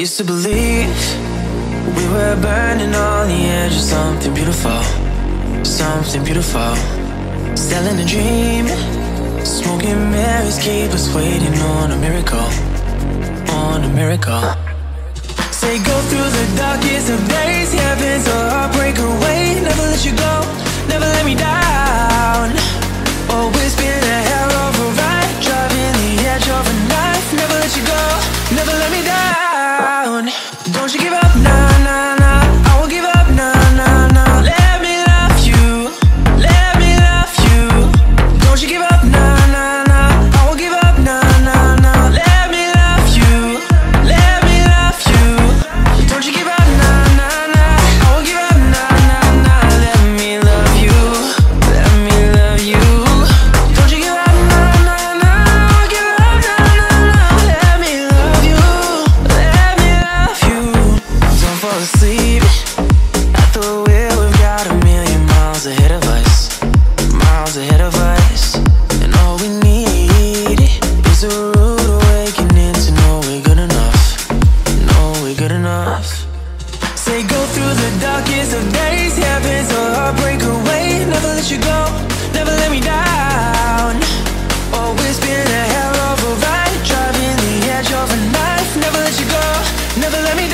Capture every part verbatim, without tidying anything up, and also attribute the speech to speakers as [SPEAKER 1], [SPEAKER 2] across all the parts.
[SPEAKER 1] used to believe we were burning on the edge of something beautiful, something beautiful. Selling a dream, smoking mirrors keep us waiting on a miracle, on a miracle. Say go through the darkest of days, heaven's a heartbreak away. Never let you go, never let me down. Always been a hell of a ride, driving the edge of a knife. Never let you go, never let me down. Don't you give up, nah, nah, nah. I won't give up, nah, nah, nah. Let me love you, let me love you. Don't you give up, nah, nah, nah. I won't give up, nah, nah, nah. Let me love you, let me love you. Don't you give up, nah, nah, nah. I won't give up, nah, nah, nah. Let me love you, let me love you. Don't you give up, nah, nah, nah. I won't give up, nah, nah, nah. Let me love you, let me love you. Don't fall asleep at the wheel. We've got a million miles ahead of us, miles ahead of us. And all we need is a rude awakening to know we're good enough, know we're good enough. Say go through the darkest of days, heaven's a heartbreak away. Never let you go, never let me down. Always been a hell of a ride, driving the edge of a knife. Never let you go, never let me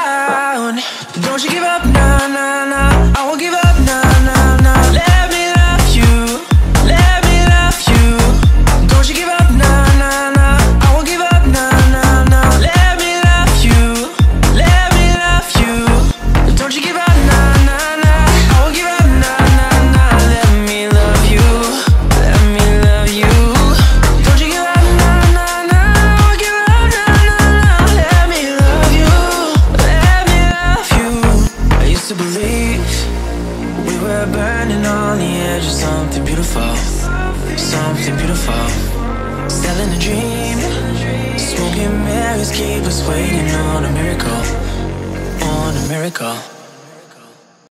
[SPEAKER 1] down. Don't you give up, nah, nah, nah. I won't give up, nah, nah, nah. Let me love you, let me love you. Don't you give up, nah, nah, nah. I won't give up, nah, nah, nah. Let me love you, let me love you. Don't you give up, nah, nah, nah. I won't give up, nah, nah, nah. Let me love you, let me love you. Don't you give up, nah, nah, nah. I won't give up, nah, nah, nah. Let me love you, let me love you. I used to believe we were burning on the edge of something beautiful, something beautiful. Selling a dream, smoking mirrors keep us waiting on a miracle, on a miracle.